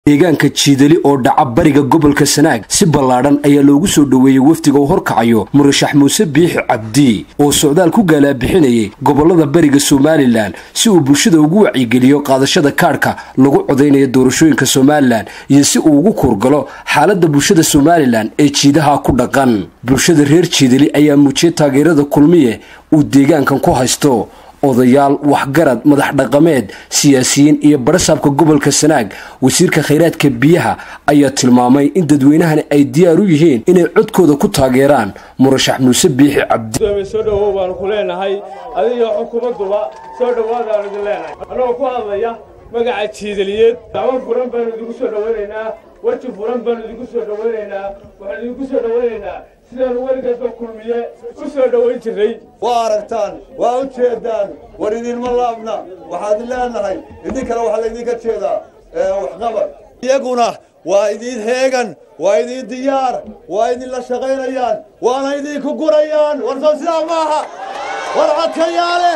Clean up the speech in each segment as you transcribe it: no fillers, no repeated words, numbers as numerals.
deegaanka Jiidali oo dhaca bariga gobolka Sanaag si ballaaran ayaa loogu soo dhaweeyay wafdiga uu horkacayo Murashax Muuse Biixi Cabdi oo socdaal ku gaala bixinayay gobolada bariga Somaliland si uu bulshada ugu wacyigeliyo qaadashada kaarka lagu codeynayo doorashooyinka Somaliland iyo si uu ugu kurgalo xaaladda bulshada Somaliland ee jiidaha ku dhaqan bulshada reer Jiidali ayaa muujiyay taageerada kulmiye uu deegaankan ku haysto odayaal waxgarad madax dhaqameed siyaasiyiin iyo barasabka gobolka Sanaag wasiirka kheyraadka biyaha ayaa tilmaamay in dadweynahan ay diyaar u yihiin inay codkooda ku taageeraan Murashax Muuse Biixi Cabdi soo dhawow baan ku leenahay adiga xukuumaduba soo dhawaadaan idin leenahay anoo ku hadlaya magaca Jiidaliyeed dacwo furan baan idinku soo dhaweynaynaa warti furan baan idinku soo dhaweynaynaa waxaan idinku soo dhaweynaynaa sidaan weligeedba kulmiye u soo dhaweyn jiray واركتان وأوتشيدان وردين ملابنا وحاد الله نهاي إذن كلا وحلا إذن كتشيدا وحقبر يقولنا وإذن هيغن وإذن ديار وإذن لا شغيريان وأنا إذن كقريان ورسول سلام معها ورعد كيالي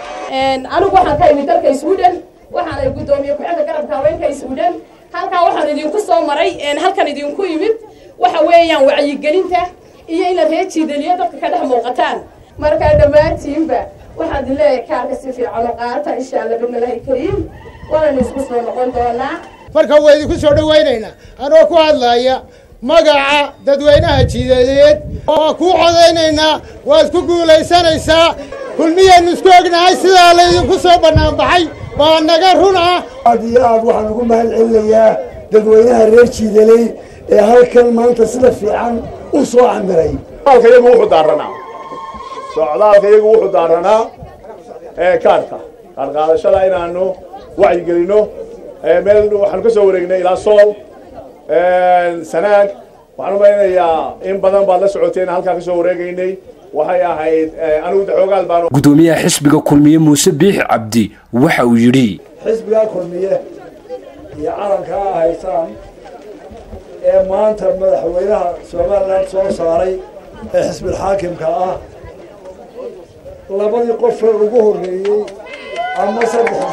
أنا waxaan ka imid dalka Sweden waxaan ay gudoomiye ku xilka garabka haweenka Sweden halka waxaan idinku soo maray halkan idinku yimid waxa weeyaan wacyigelinta iyo in la heejiidaliyo dadka ka dhex muuqataan marka dhamaantiinba waxaad leeyahay kaarka si fiican oo qaata insha Allah billahi kariim waan isku soo noqon doonaa marka way idinku soo dhaweynaynaa anoo ku hadlaya magaca dadweynaha Jiidaliyeed oo ku codeynayna waad ku guuleysanaysaa kulmiyeen isku ognahay sida la idinku soo banaan baxay baa naga run ah adiyaad waxaan ugu mahad celinayaa dadweynaha reer Jiidali ee halkan maanta sida fiican u soo camiray halka iyagu wuxuu daaranaa socdaalka iyagu wuxuu daaranaa kaarka qaadashada inaanu wacyigelino meel waxaan ka soo wareegnay ilaa Sool Sanaag waxaan u maleeyayaa in badan baad la socoteen halka ka soo wareegaynay waxay ahayd anigu xoogaal baan gudoomiyaha xisbiga kulmiye Muuse Biixi Cabdi waxa uu yiri xisbiga kulmiye iyo calanka haysan ee maanta madaxweynaha Soomaaliland soo saaray ee xisbiga xaakimka ah labadii qof ugu horeeyay ama saddex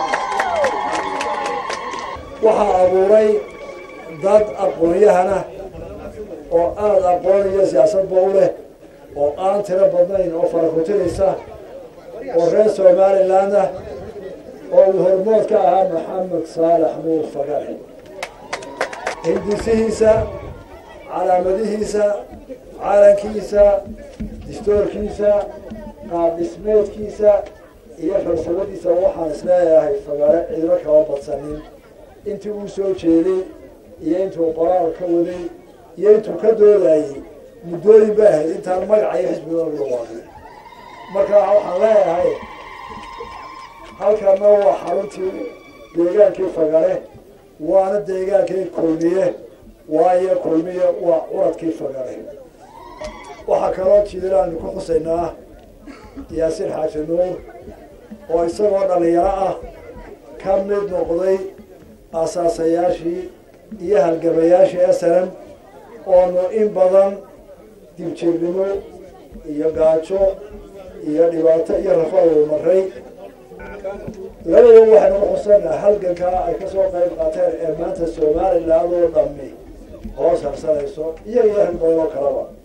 waxa abuuray dad aqoonyahana oo aad aqoonaya siyaasad bowle oo aan tiro badnayn oo farakutiraysa oo reer Somaliland oo hormood ka ahaa Maxamed Saalax Nuur Fagare hindisihiisa calaamadihiisa calankiisa dastuurkiisa qaab dhismeedkiisa iyo farsamadiisa waxaan isleeyahay Fagare ciidamo kala badsanin intii uu soo jeeday iyo intuu qoraal ka waday iyo intuu ka doodayay muddooyin baa ahayd intaan magaca xisbiga loo waday marka waxaan leeyahay halkan waa xaruntii deegaankii Fagare waana deegaankii kulmiye waayo kulmiye waa uradkii Fagare waxa kaloo Jiidali ku xuseynaa Yaasiin Xaaji Nuur oo isagoo dhalinyaro ah ka mid noqday asaasayaashii iyo halgamayaashii SNM oo in badan dibjeednimo iyo gaajo iyo dhibaato iyo rafaad maray labadaba waxaan u xusanaa halganka ay ka soo qayb qaateen ee maanta Soomaaliland oo dhammi hoos harsanayso iyo badan oo kalaba